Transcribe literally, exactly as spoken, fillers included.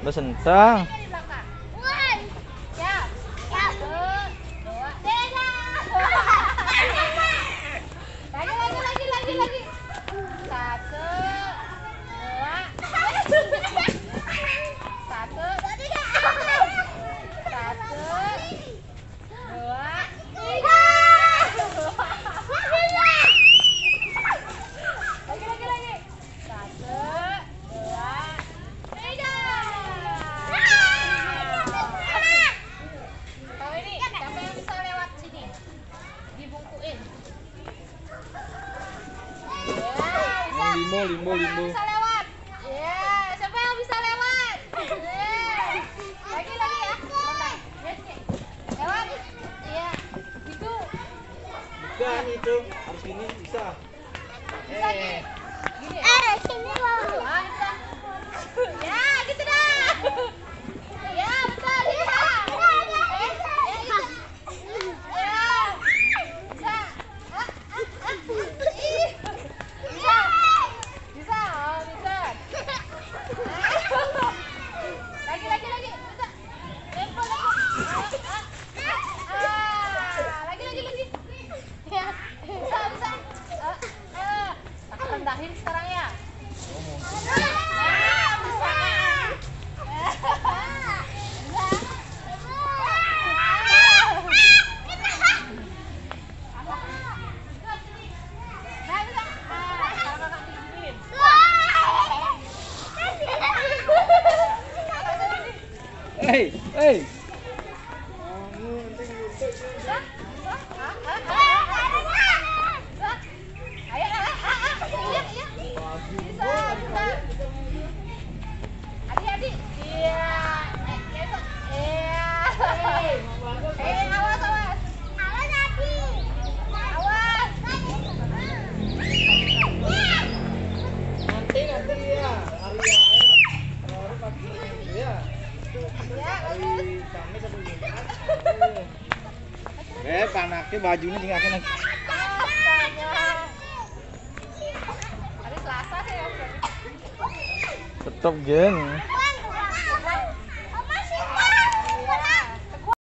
Besentang. Limbo, limbo, limbo. Bisa lewat. Ya, siapa yang bisa lewat? Lagi lagi ya. Lewat. Iya. Gitu. Bukan itu, harus gini bisa. Bisa gini. Gini. Eh, sini loh. Ah, bisa. Ya, gitu dah. Ya, betul, bisa. Rendahin sekarang ya. Hei, hei. Adik-adik, iya, iya, eh, awas, awas, awas adik, awas, Nanti nanti ya, hari baru pagi ya. ya, Hari Kamis atau Jumat. Eh, panaknya bajunya tinggal lagi. Hari Selasa sih ya. Tetap gen.